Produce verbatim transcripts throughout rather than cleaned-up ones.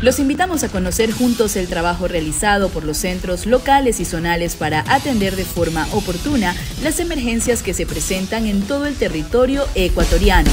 Los invitamos a conocer juntos el trabajo realizado por los centros locales y zonales para atender de forma oportuna las emergencias que se presentan en todo el territorio ecuatoriano.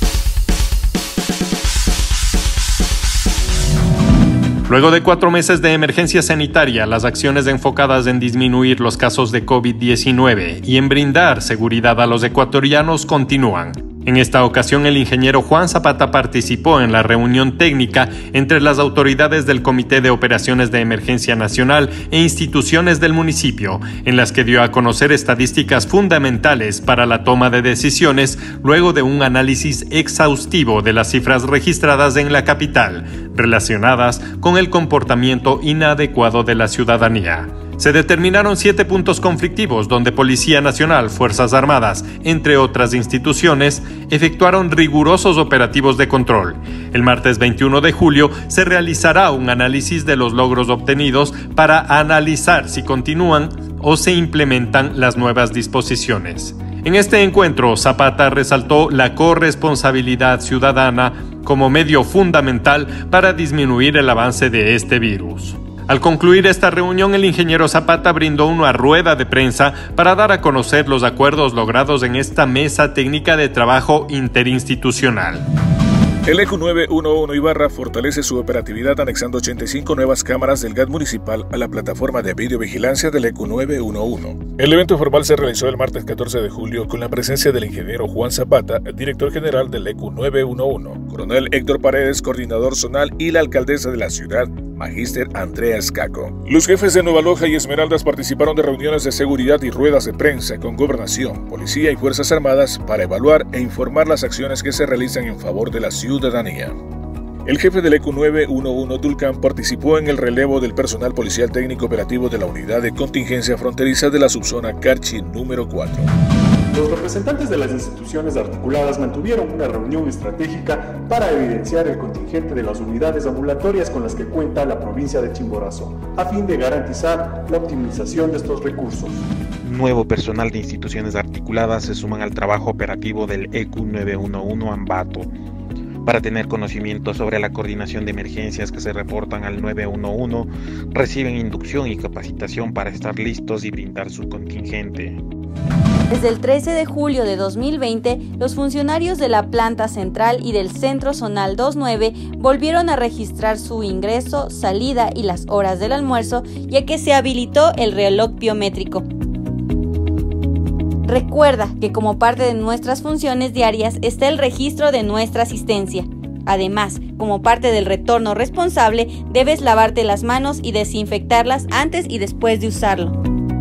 Luego de cuatro meses de emergencia sanitaria, las acciones enfocadas en disminuir los casos de COVID diecinueve y en brindar seguridad a los ecuatorianos continúan. En esta ocasión, el ingeniero Juan Zapata participó en la reunión técnica entre las autoridades del Comité de Operaciones de Emergencia Nacional e instituciones del municipio, en las que dio a conocer estadísticas fundamentales para la toma de decisiones luego de un análisis exhaustivo de las cifras registradas en la capital, relacionadas con el comportamiento inadecuado de la ciudadanía. Se determinaron siete puntos conflictivos donde Policía Nacional, Fuerzas Armadas, entre otras instituciones, efectuaron rigurosos operativos de control. El martes veintiuno de julio se realizará un análisis de los logros obtenidos para analizar si continúan o se implementan las nuevas disposiciones. En este encuentro, Zapata resaltó la corresponsabilidad ciudadana como medio fundamental para disminuir el avance de este virus. Al concluir esta reunión, el ingeniero Zapata brindó una rueda de prensa para dar a conocer los acuerdos logrados en esta mesa técnica de trabajo interinstitucional. El E Q nueve uno uno Ibarra fortalece su operatividad anexando ochenta y cinco nuevas cámaras del G A T municipal a la plataforma de videovigilancia del E Q nueve uno uno. El evento formal se realizó el martes catorce de julio con la presencia del ingeniero Juan Zapata, director general del E Q nueve uno uno, coronel Héctor Paredes, coordinador zonal, y la alcaldesa de la ciudad, Magíster Andrea Escaco. Los jefes de Nueva Loja y Esmeraldas participaron de reuniones de seguridad y ruedas de prensa con Gobernación, Policía y Fuerzas Armadas para evaluar e informar las acciones que se realizan en favor de la ciudadanía. El jefe del E Q nueve uno uno Tulcán participó en el relevo del personal policial técnico operativo de la Unidad de Contingencia Fronteriza de la subzona Carchi número cuatro. Los representantes de las instituciones articuladas mantuvieron una reunión estratégica para evidenciar el contingente de las unidades ambulatorias con las que cuenta la provincia de Chimborazo, a fin de garantizar la optimización de estos recursos. Nuevo personal de instituciones articuladas se suman al trabajo operativo del E Q nueve uno uno Ambato, para tener conocimiento sobre la coordinación de emergencias que se reportan al nueve uno uno, reciben inducción y capacitación para estar listos y brindar su contingente. Desde el trece de julio de dos mil veinte, los funcionarios de la planta central y del centro zonal veintinueve volvieron a registrar su ingreso, salida y las horas del almuerzo, ya que se habilitó el reloj biométrico. Recuerda que como parte de nuestras funciones diarias está el registro de nuestra asistencia. Además, como parte del retorno responsable, debes lavarte las manos y desinfectarlas antes y después de usarlo.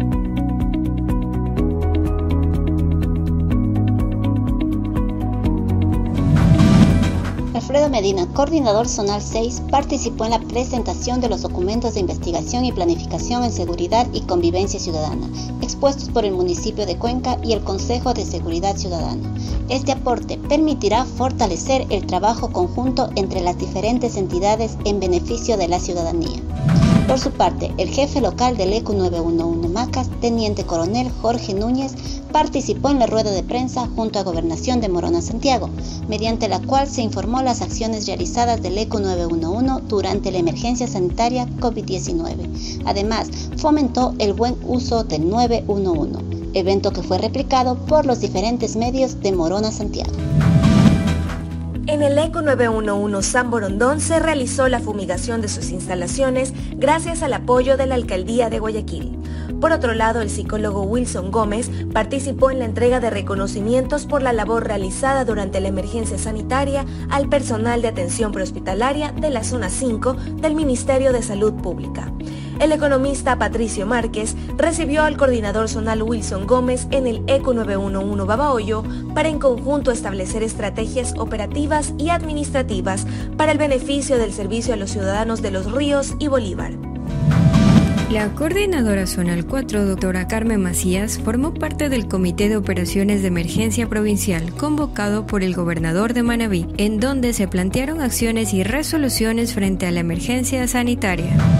Alfredo Medina, coordinador zonal seis, participó en la presentación de los documentos de investigación y planificación en seguridad y convivencia ciudadana, expuestos por el municipio de Cuenca y el Consejo de Seguridad Ciudadana. Este aporte permitirá fortalecer el trabajo conjunto entre las diferentes entidades en beneficio de la ciudadanía. Por su parte, el jefe local del E Q nueve uno uno Macas, teniente coronel Jorge Núñez, participó en la rueda de prensa junto a Gobernación de Morona Santiago, mediante la cual se informó las acciones realizadas del E Q nueve uno uno durante la emergencia sanitaria COVID diecinueve. Además, fomentó el buen uso del nueve uno uno, evento que fue replicado por los diferentes medios de Morona Santiago. En el E Q nueve uno uno San Borondón se realizó la fumigación de sus instalaciones gracias al apoyo de la Alcaldía de Guayaquil. Por otro lado, el psicólogo Wilson Gómez participó en la entrega de reconocimientos por la labor realizada durante la emergencia sanitaria al personal de atención prehospitalaria de la zona cinco del Ministerio de Salud Pública. El economista Patricio Márquez recibió al coordinador zonal Wilson Gómez en el E Q nueve uno uno Babahoyo para en conjunto establecer estrategias operativas y administrativas para el beneficio del servicio a los ciudadanos de Los Ríos y Bolívar. La coordinadora zonal cuatro, doctora Carmen Macías, formó parte del Comité de Operaciones de Emergencia Provincial convocado por el gobernador de Manabí, en donde se plantearon acciones y resoluciones frente a la emergencia sanitaria.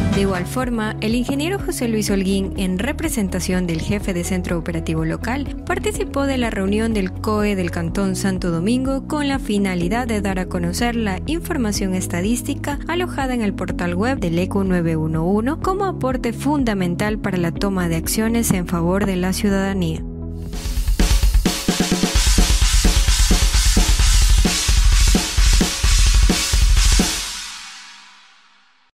De igual forma, el ingeniero José Luis Holguín, en representación del jefe de Centro Operativo Local, participó de la reunión del C O E del Cantón Santo Domingo con la finalidad de dar a conocer la información estadística alojada en el portal web del E Q nueve uno uno como aporte fundamental para la toma de acciones en favor de la ciudadanía.